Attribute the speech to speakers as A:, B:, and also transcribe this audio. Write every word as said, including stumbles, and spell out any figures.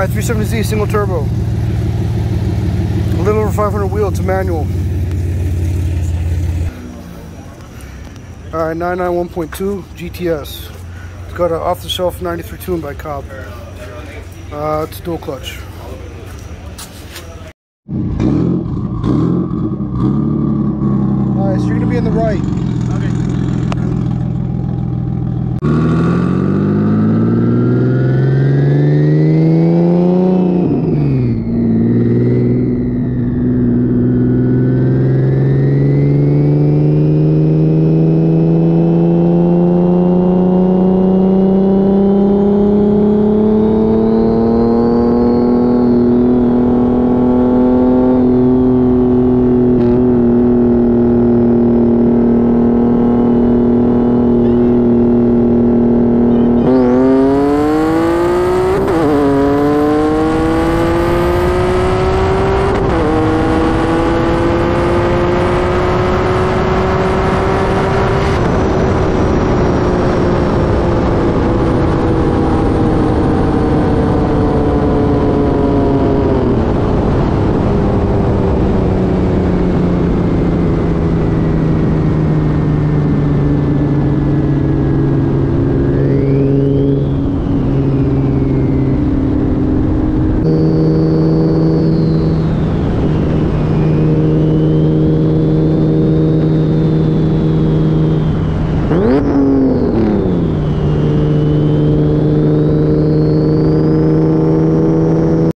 A: Alright, three seventy Z, single turbo. A little over five hundred wheel, it's a manual. Alright, nine ninety-one point two G T S. It's got an off-the-shelf ninety-three tune by Cobb. Uh, it's dual clutch.